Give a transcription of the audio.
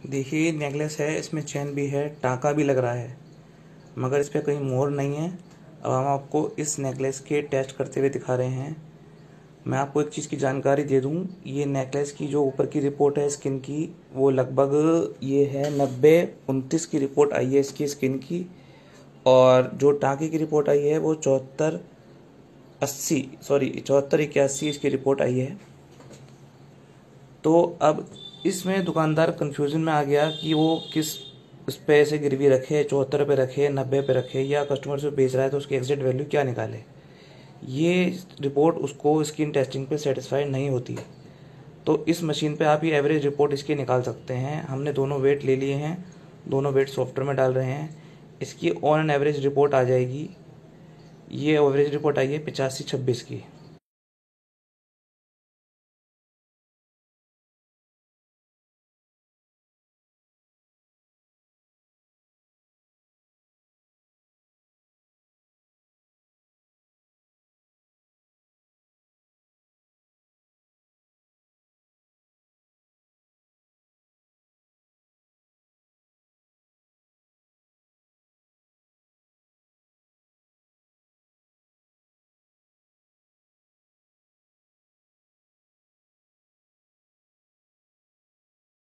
देखिए नेकलेस है, इसमें चेन भी है, टाका भी लग रहा है, मगर इस पर कहीं मोहर नहीं है। अब हम आपको इस नेकलेस के टेस्ट करते हुए दिखा रहे हैं। मैं आपको एक चीज़ की जानकारी दे दूं, ये नेकलेस की जो ऊपर की रिपोर्ट है स्किन की, वो लगभग ये है 90-29 की रिपोर्ट आई है इसकी स्किन की। और जो टाके की रिपोर्ट आई है वो 74-81 इसकी रिपोर्ट आई है। तो अब इसमें दुकानदार कंफ्यूजन में आ गया कि वो किस उस पे से गिरवी रखे, 74 पे रखे, 90 पे रखे, या कस्टमर से बेच रहा है तो उसकी एग्जैक्ट वैल्यू क्या निकाले। ये रिपोर्ट उसको स्किन टेस्टिंग पे सेटिस्फाइड नहीं होती है। तो इस मशीन पे आप ये एवरेज रिपोर्ट इसकी निकाल सकते हैं। हमने दोनों वेट ले लिए हैं, दोनों वेट सॉफ्टवेयर में डाल रहे हैं। इसकी ऑन एन एवरेज रिपोर्ट आ जाएगी। ये एवरेज रिपोर्ट आई है 85-26 की।